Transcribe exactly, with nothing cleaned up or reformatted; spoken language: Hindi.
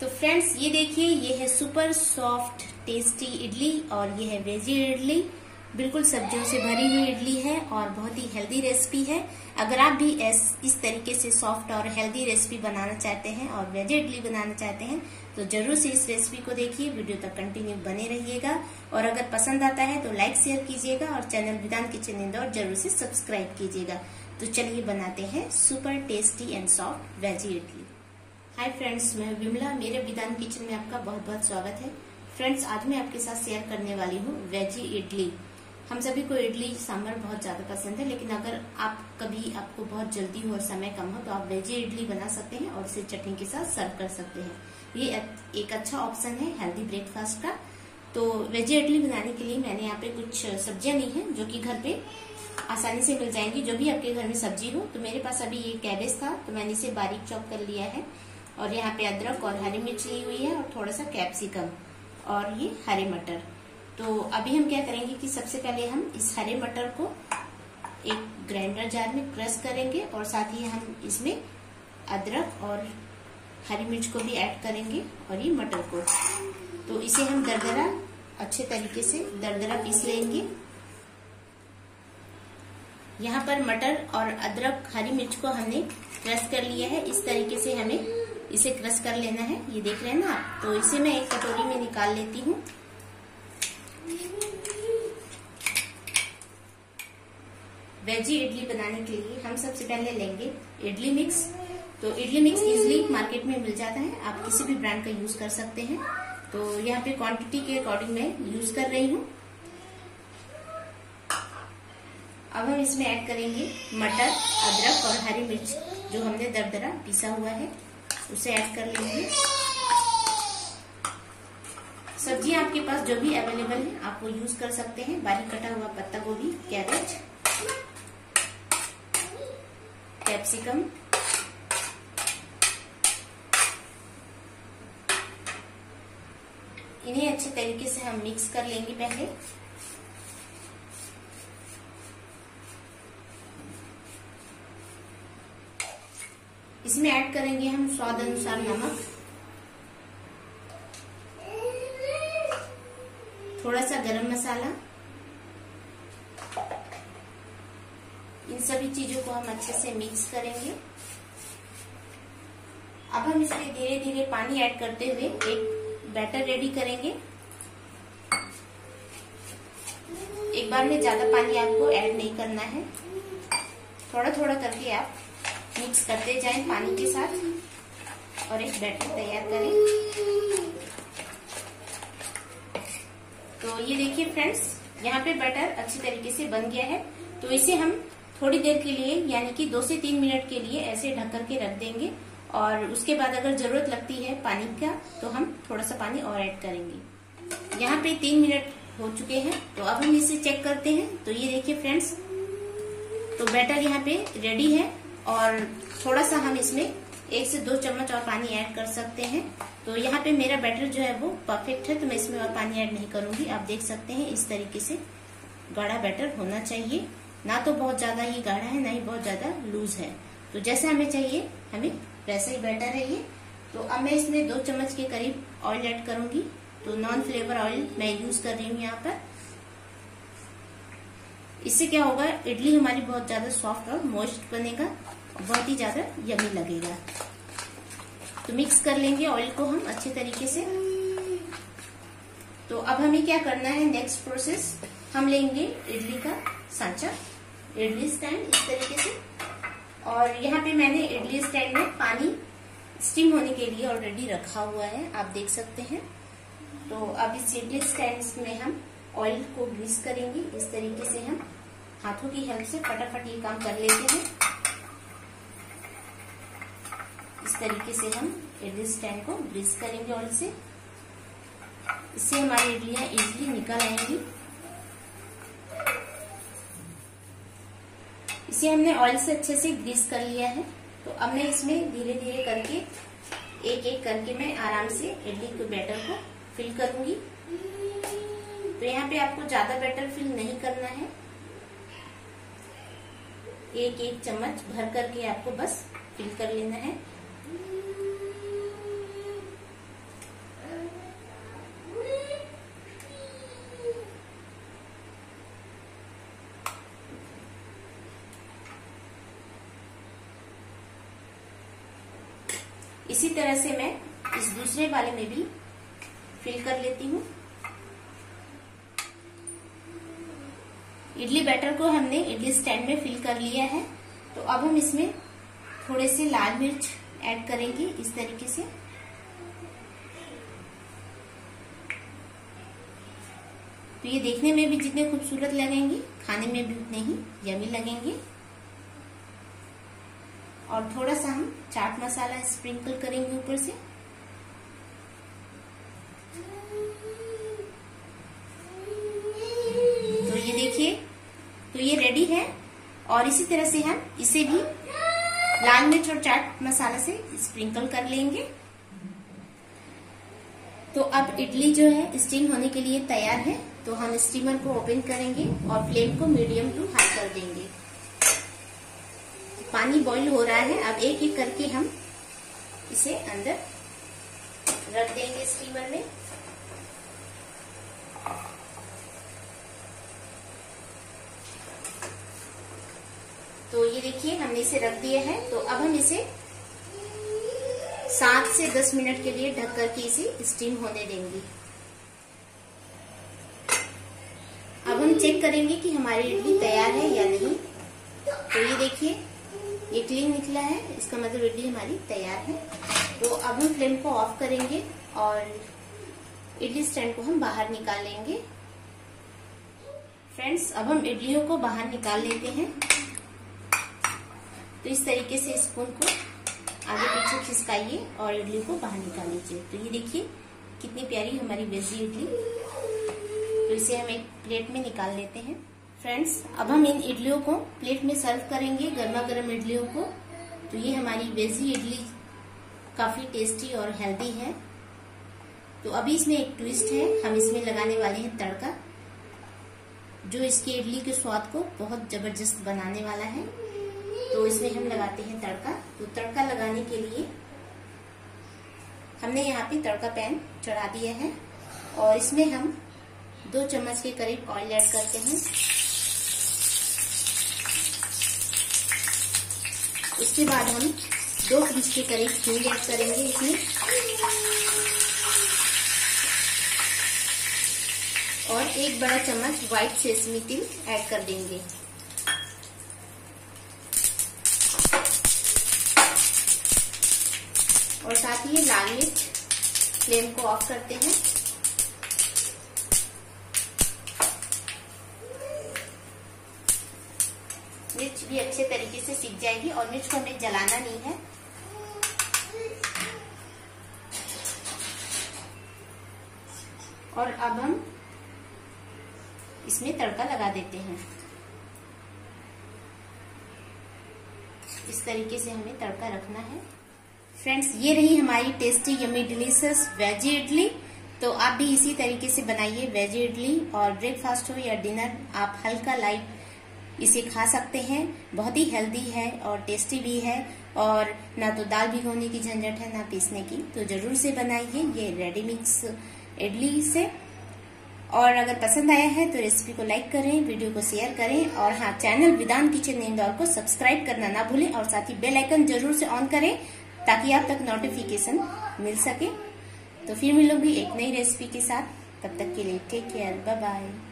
तो फ्रेंड्स ये देखिए, ये है सुपर सॉफ्ट टेस्टी इडली और ये है वेजी इडली। बिल्कुल सब्जियों से भरी हुई इडली है और बहुत ही हेल्दी रेसिपी है। अगर आप भी इस इस तरीके से सॉफ्ट और हेल्दी रेसिपी बनाना चाहते हैं और वेजी इडली बनाना चाहते हैं तो जरूर से इस रेसिपी को देखिए, वीडियो तक कंटिन्यू बने रहिएगा। और अगर पसंद आता है तो लाइक शेयर कीजिएगा और चैनल विदान किचन इंदौर जरूर से सब्सक्राइब कीजिएगा। तो चलिए बनाते हैं super tasty and soft veggie idli. Hi friends, मैं विमला, मेरे विदान किचन में आपका बहुत बहुत स्वागत है। फ्रेंड्स, आज मैं आपके साथ शेयर करने वाली हूँ वेजी इडली। हम सभी को इडली सांभर बहुत ज्यादा पसंद है, लेकिन अगर आप कभी आपको बहुत जल्दी हो और समय कम हो तो आप वेजी इडली बना सकते हैं और इसे चटनी के साथ सर्व कर सकते हैं। ये एक अच्छा ऑप्शन है हेल्दी ब्रेकफास्ट का। तो वेजी इडली बनाने के लिए मैंने यहाँ पे कुछ सब्जियां ली हैं जो कि घर पे आसानी से मिल जाएंगी। जो भी आपके घर में सब्जी हो, तो मेरे पास अभी ये कैबेज था तो मैंने इसे बारीक चॉप कर लिया है। और यहाँ पे अदरक और हरी मिर्च ली हुई है और थोड़ा सा कैप्सिकम और ये हरे मटर। तो अभी हम क्या करेंगे कि सबसे पहले हम इस हरे मटर को एक ग्राइंडर जार में क्रश करेंगे और साथ ही हम इसमें अदरक और हरी मिर्च को भी ऐड करेंगे और ये मटर को। तो इसे हम दरदरा अच्छे तरीके से दरदरा पीस लेंगे। यहाँ पर मटर और अदरक हरी मिर्च को हमने क्रश कर लिया है। इस तरीके से हमें इसे क्रश कर लेना है, ये देख रहे हैं ना आप। तो इसे मैं एक कटोरी में निकाल लेती हूँ। वेजी इडली बनाने के लिए हम सबसे पहले लेंगे इडली मिक्स। तो इडली मिक्स इजीली मार्केट में मिल जाता है, आप किसी भी ब्रांड का यूज कर सकते हैं। तो यहाँ पे क्वांटिटी के अकॉर्डिंग मैं यूज कर रही हूँ। अब हम इसमें ऐड करेंगे मटर, अदरक और हरी मिर्च जो हमने दरदरा पीसा हुआ है, उसे ऐड कर लेंगे। सब्जी आपके पास जो भी अवेलेबल है आप वो यूज कर सकते हैं। बारीक कटा हुआ पत्ता गोभी, कैरेट, कैप्सिकम, इन्हें अच्छे तरीके से हम मिक्स कर लेंगे पहले। इसमें ऐड करेंगे हम स्वाद अनुसार नमक, थोड़ा सा गरम मसाला। इन सभी चीजों को हम अच्छे से मिक्स करेंगे। अब हम इसमें धीरे धीरे पानी ऐड करते हुए एक बैटर रेडी करेंगे। एक बार में ज्यादा पानी आपको ऐड नहीं करना है, थोड़ा थोड़ा करके आप मिक्स करते जाएं पानी के साथ और एक बैटर तैयार करें। तो ये देखिए फ्रेंड्स, यहाँ पे बैटर अच्छी तरीके से बन गया है। तो इसे हम थोड़ी देर के लिए यानी कि दो से तीन मिनट के लिए ऐसे ढक करके रख देंगे और उसके बाद अगर जरूरत लगती है पानी का तो हम थोड़ा सा पानी और ऐड करेंगे। यहाँ पे तीन मिनट हो चुके हैं, तो अब हम इसे चेक करते हैं। तो ये देखिए फ्रेंड्स, तो बैटर यहाँ पे रेडी है और थोड़ा सा हम इसमें एक से दो चम्मच और पानी ऐड कर सकते हैं। तो यहाँ पे मेरा बैटर जो है वो परफेक्ट है, तो मैं इसमें और पानी ऐड नहीं करूंगी। आप देख सकते हैं इस तरीके से गाढ़ा बैटर होना चाहिए, ना तो बहुत ज्यादा ये गाढ़ा है ना ही बहुत ज्यादा लूज है। तो जैसा हमें चाहिए हमें वैसा ही बैटर है ये। तो अब मैं इसमें दो चम्मच के करीब ऑयल ऐड करूंगी। तो नॉन फ्लेवर ऑयल मैं यूज कर रही हूँ यहाँ पर। इससे क्या होगा, इडली हमारी बहुत ज्यादा सॉफ्ट और मॉइस्ट बनेगा, बहुत ही ज्यादा यमी लगेगा। तो मिक्स कर लेंगे ऑयल को हम अच्छे तरीके से। तो अब हमें क्या करना है, नेक्स्ट प्रोसेस, हम लेंगे इडली का सांचा, इडली स्टैंड इस तरीके से। और यहाँ पे मैंने इडली स्टैंड में पानी स्टीम होने के लिए ऑलरेडी रखा हुआ है, आप देख सकते हैं। तो अब इस इडली स्टैंड में हम ऑयल को ग्रीस करेंगे। इस तरीके से हम हाथों की हेल्प से फटाफट ये काम कर लेते हैं। इस तरीके से हम इडली स्टैंड को ग्रीस करेंगे ऑयल से। इससे हमारी इडलियां इजीली निकल आएंगी। इसे हमने ऑयल से अच्छे से ग्रीस कर लिया है। तो अब मैं इसमें धीरे धीरे करके एक एक करके मैं आराम से इडली के बैटर को फिल करूंगी। तो यहाँ पे आपको ज्यादा बैटर फिल नहीं करना है, एक एक चम्मच भर करके आपको बस फिल कर लेना है। इसी तरह से मैं इस दूसरे वाले में भी फिल कर लेती हूँ। इडली बैटर को हमने इडली स्टैंड में फिल कर लिया है। तो अब हम इसमें थोड़े से लाल मिर्च ऐड करेंगे इस तरीके से। तो ये देखने में भी जितने खूबसूरत लगेंगे, खाने में भी उतने ही यमी लगेंगे। और थोड़ा सा हम चाट मसाला स्प्रिंकल करेंगे ऊपर से। तो ये देखिए, तो ये रेडी है। और इसी तरह से हम इसे भी लाल मिर्च और चाट मसाला से स्प्रिंकल कर लेंगे। तो अब इडली जो है स्टीम होने के लिए तैयार है। तो हम स्टीमर को ओपन करेंगे और फ्लेम को मीडियम टू हाई कर देंगे। पानी बॉईल हो रहा है। अब एक एक करके हम इसे अंदर रख देंगे स्टीमर में। तो ये देखिए, हमने इसे रख दिया है। तो अब हम इसे सात से दस मिनट के लिए ढक करके इसे स्टीम होने देंगे। अब हम चेक करेंगे कि हमारी इडली तैयार है या नहीं। तो ये देखिए, ये क्लीन निकला है, इसका मतलब इडली हमारी तैयार है। तो अब हम फ्लेम को ऑफ करेंगे और इडली स्टैंड को हम बाहर निकाल लेंगे। फ्रेंड्स, अब हम इडलियों को बाहर निकाल लेते हैं। तो इस तरीके से स्पून को आगे पीछे खिसकाइए और इडली को बाहर निकाल लीजिए। तो ये देखिए कितनी प्यारी हमारी वेजी इडली। तो इसे हम एक प्लेट में निकाल लेते हैं। फ्रेंड्स, अब हम इन इडलियों को प्लेट में सर्व करेंगे, गर्मा गर्म इडलियों को। तो ये हमारी वेजी इडली काफी टेस्टी और हेल्दी है। तो अभी इसमें एक ट्विस्ट है, हम इसमें लगाने वाले हैं तड़का, जो इसकी इडली के स्वाद को बहुत जबरदस्त बनाने वाला है। तो इसमें हम लगाते हैं तड़का। तो तड़का लगाने के लिए हमने यहाँ पे तड़का पैन चढ़ा दिया है और इसमें हम दो चम्मच के करीब ऑयल ऐड करते हैं। उसके बाद हम दो पिंच के करीब हींग ऐड करेंगे इसमें, और एक बड़ा चम्मच व्हाइट सेसमी तिल ऐड कर देंगे। और साथ ही लाल मिर्च, फ्लेम को ऑफ करते हैं। मिर्च भी अच्छे तरीके से सीख जाएगी और मिर्च को हमें जलाना नहीं है। और अब हम इसमें तड़का लगा देते हैं। इस तरीके से हमें तड़का रखना है। फ्रेंड्स, ये रही हमारी tasty yummy delicious veggie idli. तो आप भी इसी तरीके से बनाइए वेजी इडली, और ब्रेकफास्ट हो या डिनर आप हल्का लाइट इसे खा सकते हैं। बहुत ही हेल्दी है और टेस्टी भी है, और ना तो दाल भिगोने की झंझट है ना पीसने की। तो जरूर से बनाइए ये रेडी मिक्स इडली से। और अगर पसंद आया है तो रेसिपी को लाइक करें, वीडियो को शेयर करें, और हाँ, चैनल विदान किचन इंदौर को सब्सक्राइब करना ना भूलें, और साथ ही बेल आइकन जरूर से ऑन करें ताकि आप तक नोटिफिकेशन मिल सके। तो फिर मिलोगी एक नई रेसिपी के साथ। तब तक के लिए टेक केयर, बाय बाय।